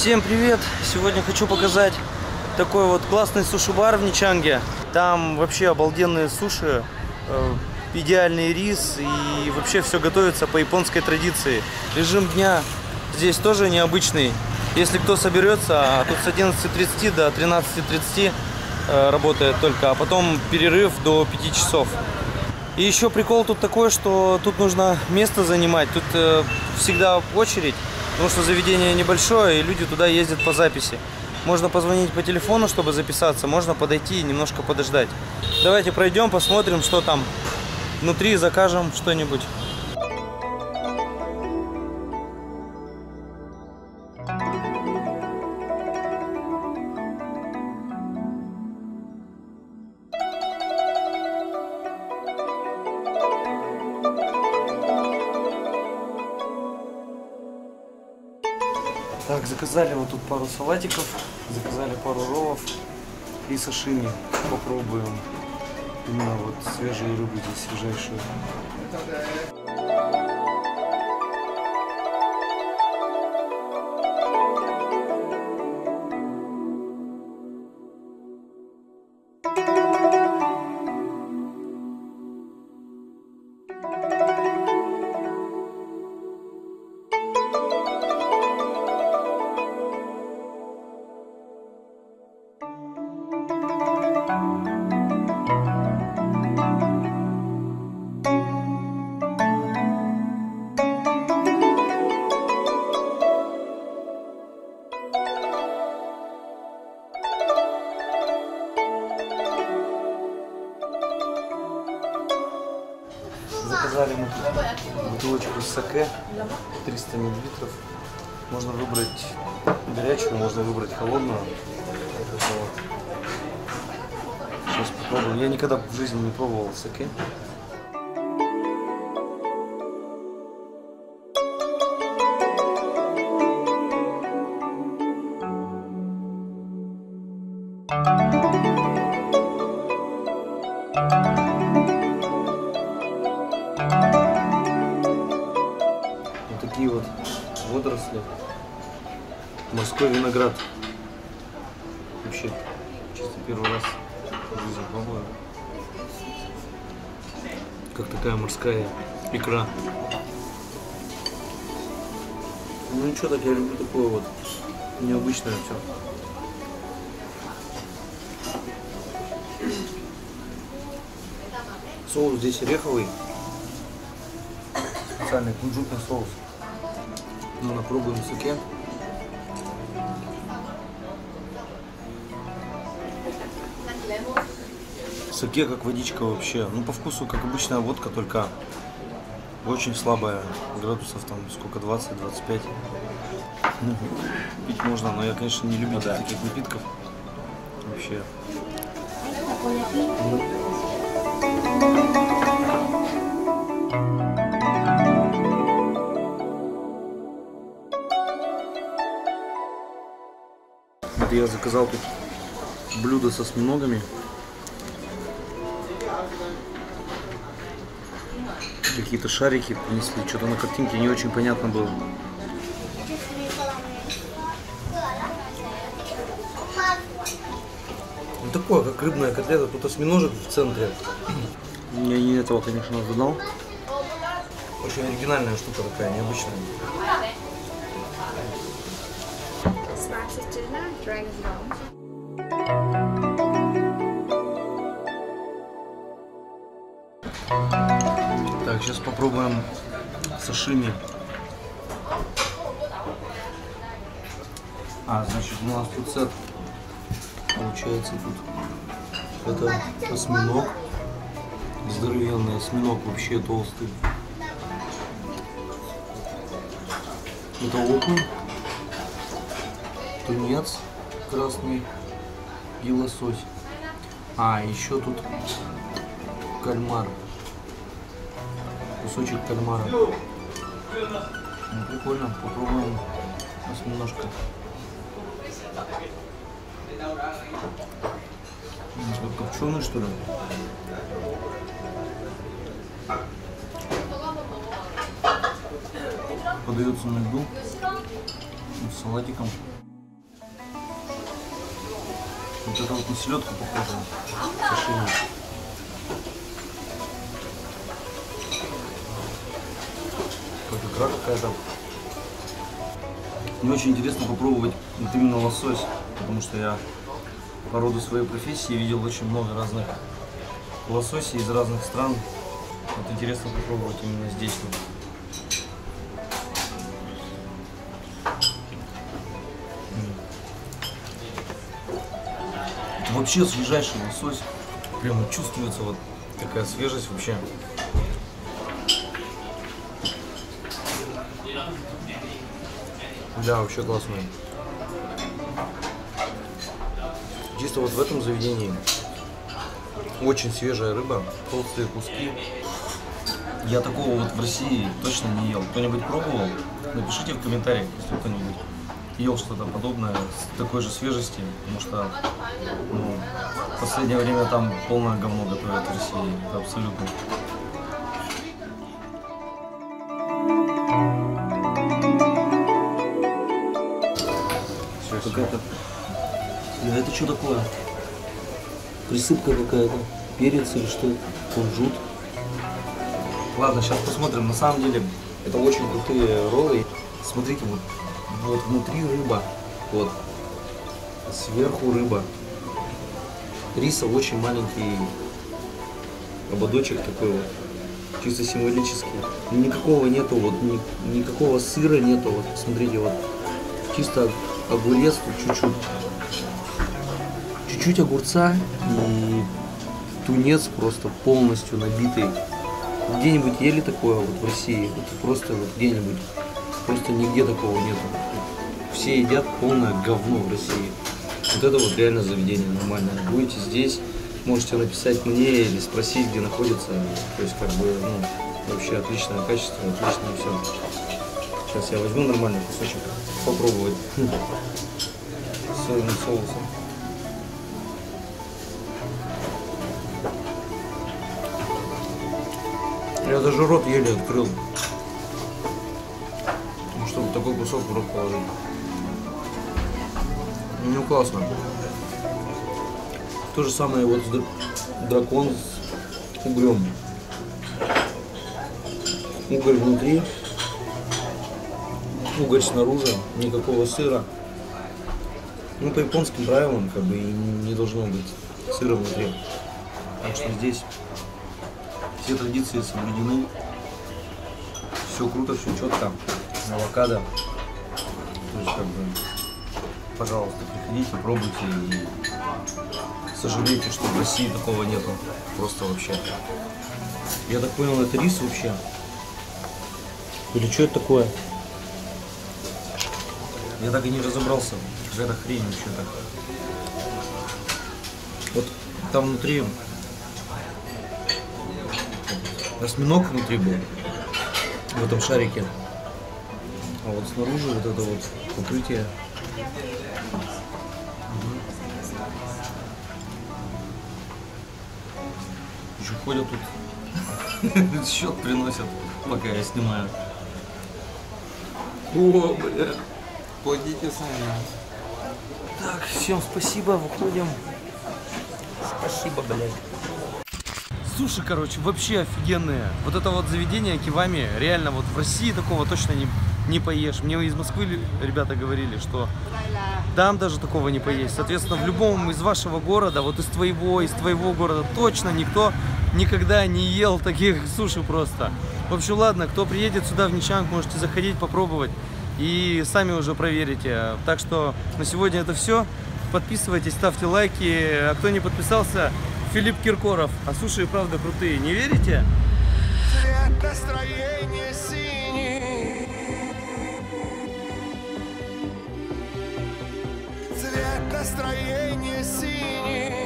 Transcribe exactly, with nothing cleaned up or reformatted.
Всем привет! Сегодня хочу показать такой вот классный суши-бар в Ничанге. Там вообще обалденные суши, идеальный рис и вообще все готовится по японской традиции. Режим дня здесь тоже необычный. Если кто соберется, а тут с одиннадцати тридцати до тринадцати тридцати работает только, а потом перерыв до пяти часов. И еще прикол тут такой, что тут нужно место занимать, тут всегда очередь. Потому что заведение небольшое, и люди туда ездят по записи. Можно позвонить по телефону, чтобы записаться, можно подойти и немножко подождать. Давайте пройдем, посмотрим, что там внутри, закажем что-нибудь. Так, заказали вот тут пару салатиков, заказали пару роллов и сашими. Попробуем именно вот свежую рыбу здесь, свежайшую. Заказали мы тут бутылочку саке триста миллилитров. Можно выбрать горячую, можно выбрать холодную. Сейчас попробуем. Я никогда в жизни не пробовал саке. Вот такие вот водоросли, морской виноград. Вообще чисто первый раз в жизни пробую. Как такая морская икра. Ну ничего, так я люблю такое вот необычное все. Соус здесь ореховый, специальный кунжутный соус. Мы попробуем саке. Саке как водичка вообще. Ну по вкусу как обычная водка, только очень слабая. Градусов там сколько, двадцать-двадцать пять. Ну, пить можно, но я, конечно, не любитель да. таких напитков. Вообще. Вот я заказал тут блюдо со осьминогами. Какие-то шарики принесли. Что-то на картинке не очень понятно было. Ну, такое, как рыбная котлета. Тут осьминожек в центре. Я не этого, конечно, ожидал. Очень оригинальная штука такая, необычная. Так, сейчас попробуем сашими. А, значит, у нас тут сет. Получается тут это осьминог. Здоровенный осьминог, вообще толстый. Это окунь. Тунец красный и лосось. А, еще тут кальмар. Кусочек кальмара. Ну, прикольно, попробуем осьминожка. Копченый, что ли? Подается на льду с салатиком. Вот это вот на селедку похоже. Сашими. Как икра какая-то. Мне очень интересно попробовать вот именно лосось, потому что я по роду своей профессии видел очень много разных лососей из разных стран. Вот интересно попробовать именно здесь. Вообще свежайший лосось. Прямо чувствуется вот такая свежесть вообще. Да, вообще классный. Чисто вот в этом заведении очень свежая рыба, толстые куски. Я такого вот в России точно не ел. Кто-нибудь пробовал? Напишите в комментариях, если кто-нибудь ел что-то подобное с такой же свежести, потому что ну, в последнее время там полное говно готовят в России. Это абсолютно. Какая-то... А это что такое? Присыпка какая-то? Перец или что? Кунжут? Ладно, сейчас посмотрим. На самом деле, это очень крутые роллы. Смотрите, вот, вот внутри рыба, вот, сверху рыба. Риса очень маленький ободочек такой вот, чисто символический. Никакого нету, вот, ни, никакого сыра нету, вот, смотрите, вот, чисто огурец тут чуть-чуть. Чуть-чуть огурца и тунец просто полностью набитый. Где-нибудь ели такое вот в России? Вот просто вот где-нибудь. Просто нигде такого нету. Все едят полное говно в России. Вот это вот реально заведение нормальное. Будете здесь, можете написать мне или спросить, где находится. То есть как бы, ну, вообще отличное качество, отличное все. Сейчас я возьму нормальный кусочек, попробовать. С соевым соусом. Я даже рот еле открыл, чтобы такой кусок в рот положить. Ну классно. То же самое вот с дракон с угрем. Угорь внутри, угорь снаружи, никакого сыра. Ну по японским правилам как бы не должно быть сыра внутри. Так что здесь все традиции соблюдены, все круто, все четко, авокадо, то есть как бы, пожалуйста, приходите, пробуйте и сожалейте, что в России такого нету, просто вообще. Я так понял, это рис вообще, или что это такое? Я так и не разобрался, какая-то хрень вообще-то. Вот там внутри осьминог внутри был, в этом шарике, а вот снаружи вот это вот покрытие. Еще ходят тут, счет приносят, пока я снимаю. О, бля, платите сами. Так, всем спасибо, выходим. Спасибо, блядь. Суши, короче, вообще офигенные. Вот это вот заведение Кивами, реально вот в России такого точно не, не поешь. Мне из Москвы ребята говорили, что там даже такого не поесть. Соответственно, в любом из вашего города, вот из твоего, из твоего города, точно никто никогда не ел таких суши просто. В общем, ладно, кто приедет сюда в Ничанг, можете заходить, попробовать и сами уже проверите. Так что на сегодня это все. Подписывайтесь, ставьте лайки. А кто не подписался, Филипп Киркоров. А суши и правда крутые. Не верите? Цвет настроения синий. Цвет настроения синий.